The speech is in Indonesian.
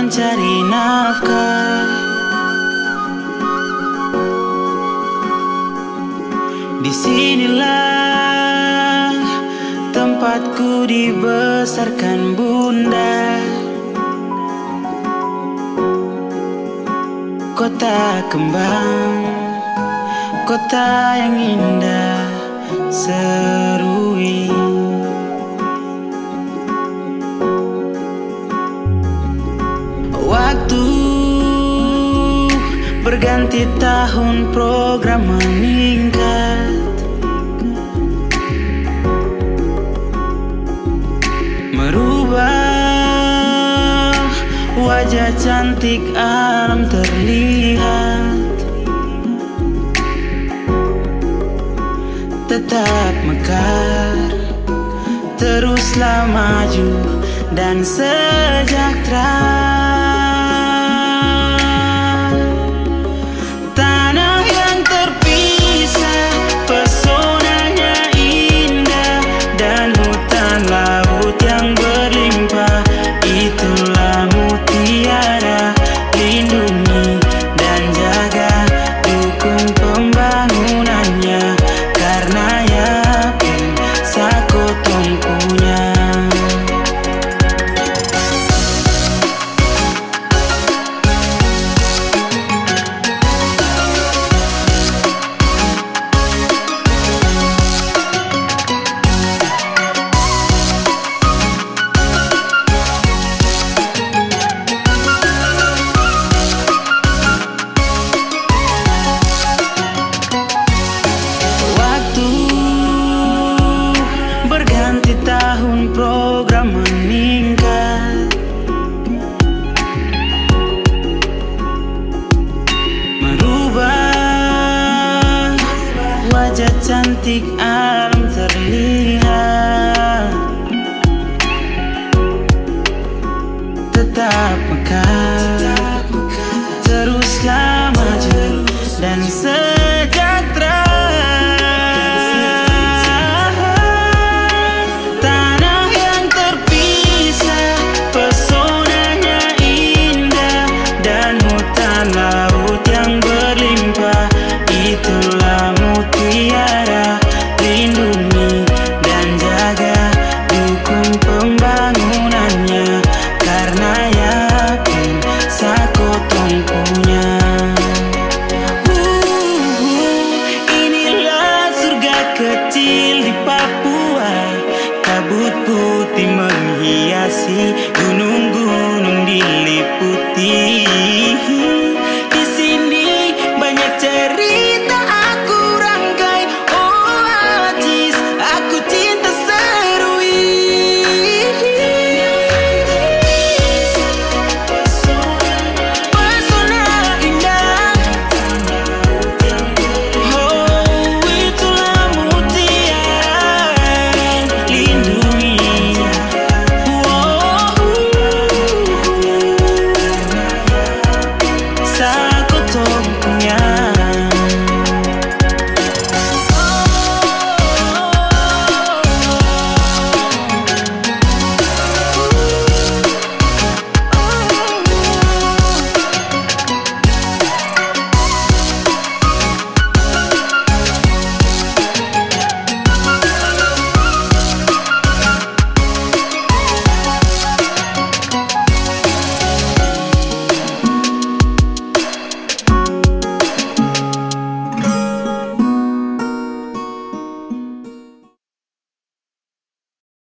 mencari nafkah. Disinilah tempatku dibesarkan bunda, kota kembang, kota yang indah Serui. Waktu berganti tahun, program meningkat, merubah wajah cantik, alam terlihat. Tetap mekar, teruslah maju dan sejahtera. Tanah yang terpisah, pesonanya indah, dan hutan laut yang berlimpah, itulah mutiara. Lindungi dan jaga, dukung pembangunannya, karena yakin sakotong punya. Berganti tahun, program meningkat, merubah wajah cantik, alam terlihat. Tetap mekar,